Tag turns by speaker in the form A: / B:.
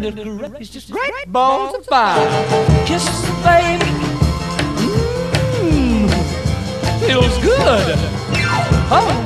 A: goodness gracious, great balls of fire. Kisses, baby, feels good. Oh.